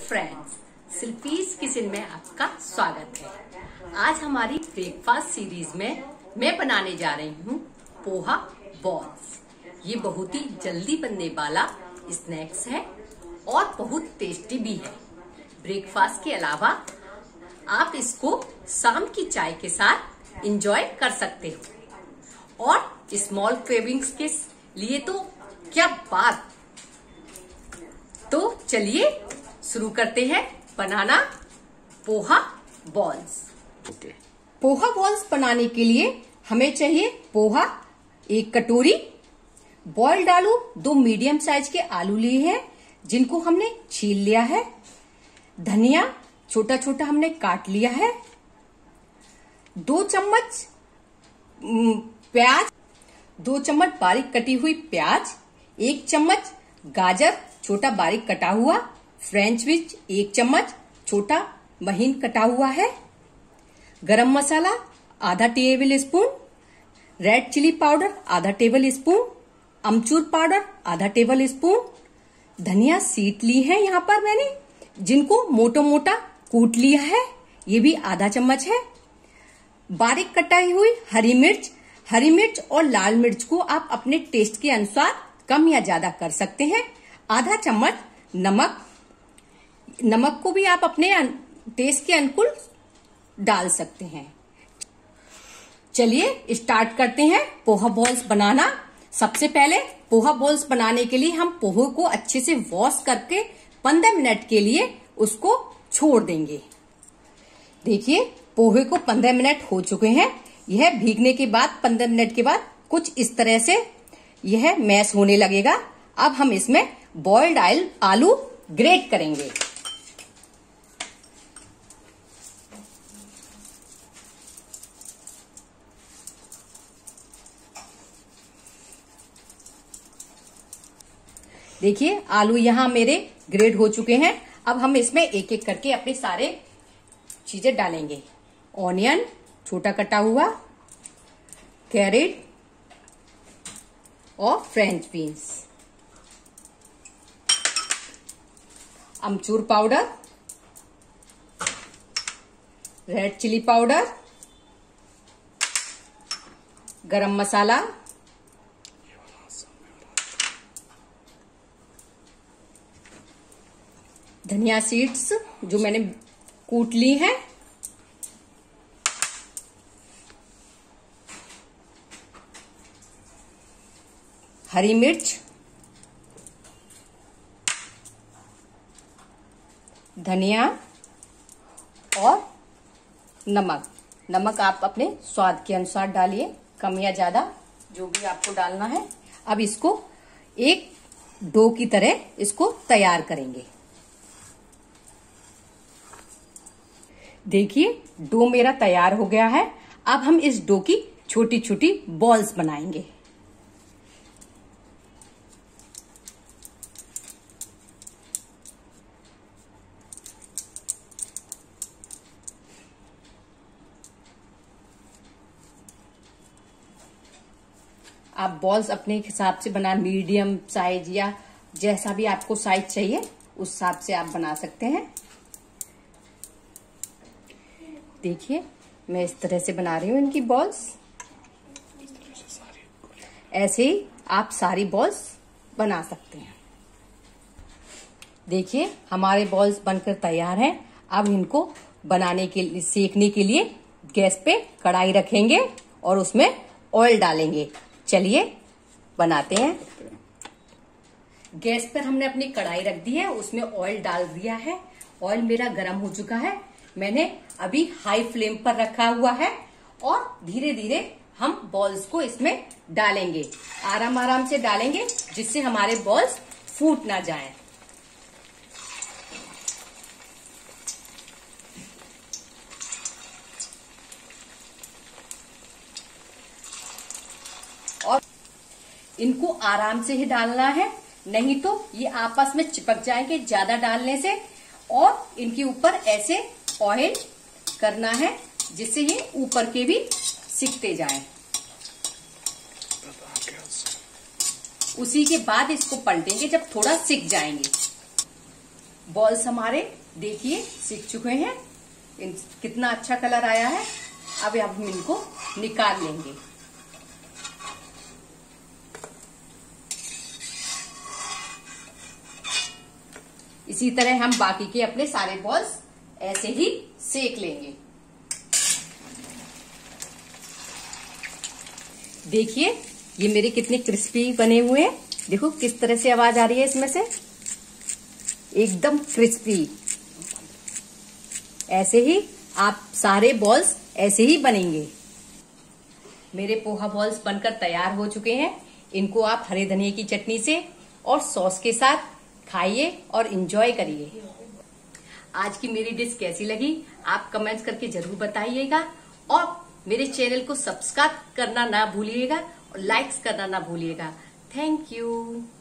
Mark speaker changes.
Speaker 1: Friends, शिल्पीज kitchen में आपका स्वागत है। आज हमारी ब्रेकफास्ट सीरीज में मैं बनाने जा रही हूँ पोहा बॉल्स। ये बहुत ही जल्दी बनने वाला स्नैक्स है और बहुत टेस्टी भी है। ब्रेकफास्ट के अलावा आप इसको शाम की चाय के साथ एंजॉय कर सकते हो और स्मॉल क्रेविंग्स के लिए तो क्या बात। तो चलिए शुरू करते हैं बनाना पोहा बॉल्स। पोहा बॉल्स बनाने के लिए हमें चाहिए पोहा 1 कटोरी, बॉइल्ड आलू 2 मीडियम साइज के आलू लिए हैं जिनको हमने छील लिया है, धनिया छोटा छोटा हमने काट लिया है, 2 चम्मच प्याज, 2 चम्मच बारीक कटी हुई प्याज, 1 चम्मच गाजर छोटा बारीक कटा हुआ, फ्रेंच बीन्स 1 चम्मच छोटा महीन कटा हुआ है, गरम मसाला आधा tablespoon, red chilli powder आधा टेबल स्पून, अमचूर पाउडर आधा टेबल स्पून, धनिया सीड ली है यहाँ पर मैंने जिनको मोटा मोटा कूट लिया है, ये भी आधा चम्मच है, बारीक कटाई हुई हरी मिर्च और लाल मिर्च को आप अपने टेस्ट के अनुसार कम या ज्यादा कर सकते हैं, आधा चम्मच नमक को भी आप अपने टेस्ट के अनुकूल डाल सकते हैं। चलिए स्टार्ट करते हैं पोहा बॉल्स बनाना। सबसे पहले पोहा बॉल्स बनाने के लिए हम पोहे को अच्छे से वॉश करके 15 मिनट के लिए उसको छोड़ देंगे। देखिए पोहे को 15 मिनट हो चुके हैं। यह भीगने के बाद 15 मिनट के बाद कुछ इस तरह से यह मैश होने लगेगा। अब हम इसमें बॉइल्ड आलू ग्रेट करेंगे। देखिए आलू यहाँ मेरे ग्रेट हो चुके हैं। अब हम इसमें एक एक करके अपने सारे चीजें डालेंगे। ऑनियन छोटा कटा हुआ, कैरेट और French beans, amchur powder, red chilli powder, garam masala, धनिया सीड्स जो मैंने कूट ली हैं, हरी मिर्च, धनिया और नमक आप अपने स्वाद के अनुसार डालिए, कम या ज्यादा जो भी आपको डालना है। अब इसको एक डो की तरह इसको तैयार करेंगे। देखिए डो मेरा तैयार हो गया है। अब हम इस डो की छोटी छोटी बॉल्स बनाएंगे। आप बॉल्स अपने हिसाब से बना, मीडियम साइज या जैसा भी आपको साइज चाहिए उस हिसाब से आप बना सकते हैं। देखिए मैं इस तरह से बना रही हूँ इनकी बॉल्स। ऐसे ही आप सारी बॉल्स बना सकते हैं। देखिए हमारे बॉल्स बनकर तैयार हैं। अब इनको बनाने के लिए, सेकने के लिए गैस पे कढ़ाई रखेंगे और उसमें ऑयल डालेंगे। चलिए बनाते हैं। गैस पर हमने अपनी कढ़ाई रख दी है, उसमें ऑयल डाल दिया है। ऑयल मेरा गर्म हो चुका है। मैंने अभी हाई फ्लेम पर रखा हुआ है और धीरे धीरे हम बॉल्स को इसमें डालेंगे। आराम आराम से डालेंगे जिससे हमारे बॉल्स फूट ना जाएं। और इनको आराम से ही डालना है, नहीं तो ये आपस में चिपक जाएंगे ज्यादा डालने से। और इनके ऊपर ऐसे ऑयल करना है जिससे ये ऊपर के भी सिकते जाएं। उसी के बाद इसको पलटेंगे जब थोड़ा सिक जाएंगे। बॉल्स हमारे देखिए सीख चुके हैं, कितना अच्छा कलर आया है। अब हम इनको निकाल लेंगे। इसी तरह हम बाकी के अपने सारे बॉल्स ऐसे ही सेक लेंगे। देखिए ये मेरे कितने क्रिस्पी बने हुए हैं। देखो किस तरह से आवाज आ रही है इसमें से, एकदम क्रिस्पी। ऐसे ही आप सारे बॉल्स ऐसे ही बनेंगे। मेरे पोहा बॉल्स बनकर तैयार हो चुके हैं। इनको आप हरे धनिया की चटनी से और सॉस के साथ खाइए और एंजॉय करिए। आज की मेरी डिश कैसी लगी आप कमेंट्स करके जरूर बताइएगा, और मेरे चैनल को सब्सक्राइब करना ना भूलिएगा और लाइक्स करना ना भूलिएगा। Thank you.